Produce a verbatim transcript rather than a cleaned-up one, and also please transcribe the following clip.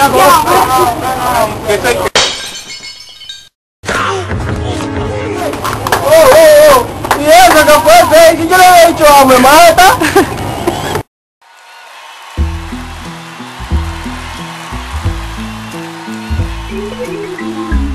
¿Qué soy? Oh, oh, oh. ¿Y eso qué fue? Si yo le había dicho a me mata. Thank you.